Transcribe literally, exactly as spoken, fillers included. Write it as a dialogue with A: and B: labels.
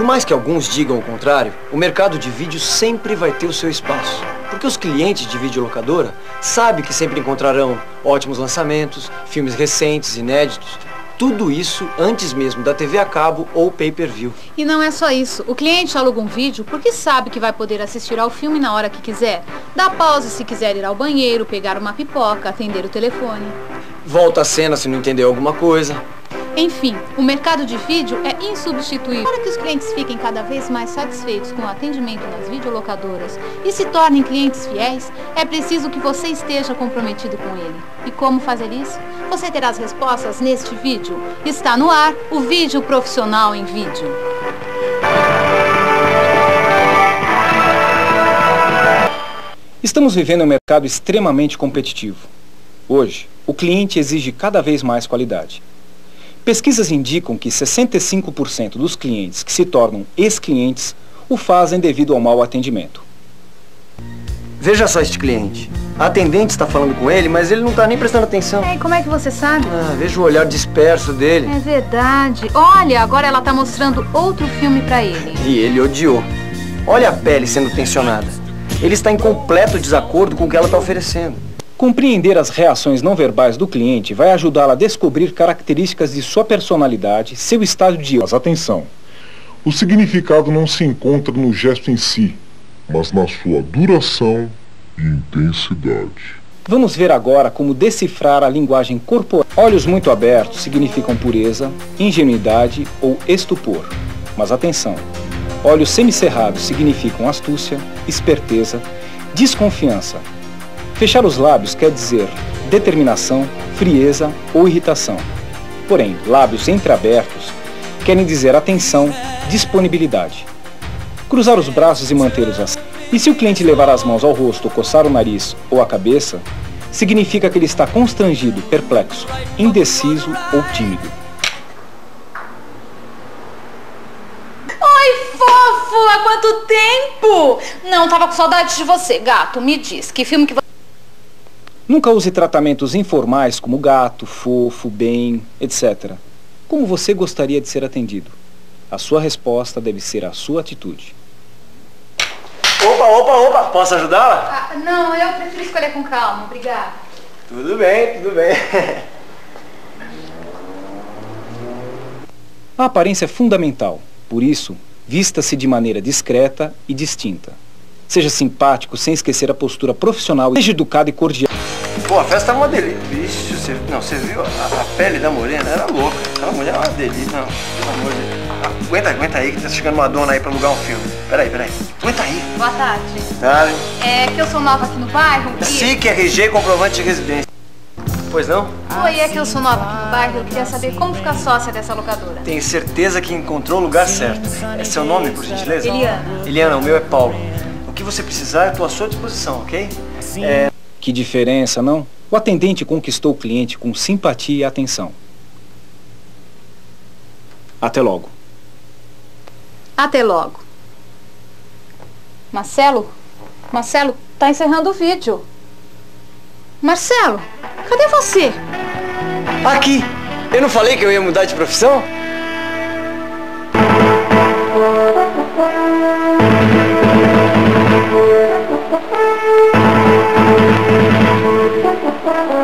A: mais que alguns digam o contrário, o mercado de vídeo sempre vai ter o seu espaço. Porque os clientes de videolocadora sabem que sempre encontrarão ótimos lançamentos, filmes recentes, inéditos, tudo isso antes mesmo da T V a cabo ou pay-per-view.
B: E não é só isso. O cliente aluga um vídeo porque sabe que vai poder assistir ao filme na hora que quiser. Dá pausa se quiser ir ao banheiro, pegar uma pipoca, atender o telefone.
A: Volta a cena se não entendeu alguma coisa.
B: Enfim, o mercado de vídeo é insubstituível. Para que os clientes fiquem cada vez mais satisfeitos com o atendimento nas videolocadoras e se tornem clientes fiéis, é preciso que você esteja comprometido com ele. E como fazer isso? Você terá as respostas neste vídeo. Está no ar o Vídeo Profissional em Vídeo.
C: Estamos vivendo um mercado extremamente competitivo. Hoje, o cliente exige cada vez mais qualidade. Pesquisas indicam que sessenta e cinco por cento dos clientes que se tornam ex-clientes o fazem devido ao mau atendimento.
A: Veja só este cliente. A atendente está falando com ele, mas ele não está nem prestando atenção.
B: É, e como é que você sabe?
A: Ah, veja o olhar disperso dele.
B: É verdade. Olha, agora ela está mostrando outro filme para ele.
A: E ele odiou. Olha a pele sendo tensionada. Ele está em completo desacordo com o que ela está oferecendo.
C: Compreender as reações não verbais do cliente vai ajudá-la a descobrir características de sua personalidade, seu estado de...
D: Mas atenção, o significado não se encontra no gesto em si, mas na sua duração e intensidade.
C: Vamos ver agora como decifrar a linguagem corporal. Olhos muito abertos significam pureza, ingenuidade ou estupor. Mas atenção, olhos semicerrados significam astúcia, esperteza, desconfiança. Fechar os lábios quer dizer determinação, frieza ou irritação. Porém, lábios entreabertos querem dizer atenção, disponibilidade. Cruzar os braços e mantê-los assim. E se o cliente levar as mãos ao rosto, coçar o nariz ou a cabeça, significa que ele está constrangido, perplexo, indeciso ou tímido.
B: Oi, fofo! Há quanto tempo? Não, tava com saudade de você, gato. Me diz, que filme que você...
C: Nunca use tratamentos informais como gato, fofo, bem, etcétera. Como você gostaria de ser atendido? A sua resposta deve ser a sua atitude.
A: Opa, opa, opa! Posso ajudá-la?
B: Ah, não, eu prefiro escolher com calma, obrigada.
A: Tudo bem, tudo bem.
C: A aparência é fundamental. Por isso, vista-se de maneira discreta e distinta. Seja simpático sem esquecer a postura profissional, seja educado e cordial.
A: Pô, a festa é uma delícia. Vixe, você, não, você viu? A, a pele da morena era louca. Aquela mulher é uma delícia. Não, pelo amor de Deus. Ah, aguenta, aguenta aí que tá chegando uma dona aí pra alugar um filme. Peraí, peraí. Aguenta aí.
B: Boa tarde.
A: Tá,
B: É que eu sou nova aqui no bairro e...
A: S I C, R G, comprovante de residência. Pois não?
B: Oi, é que eu sou nova aqui no bairro e eu queria saber como ficar sócia dessa locadora.
A: Tenho certeza que encontrou o lugar certo. É seu nome, por gentileza?
B: Eliana.
A: Eliana, o meu é Paulo. O que você precisar, eu estou à sua disposição, ok? É...
C: Que diferença, não? O atendente conquistou o cliente com simpatia e atenção. Até logo.
B: Até logo. Marcelo? Marcelo, tá encerrando o vídeo. Marcelo, cadê você?
A: Aqui! Eu não falei que eu ia mudar de profissão?
E: Thank you.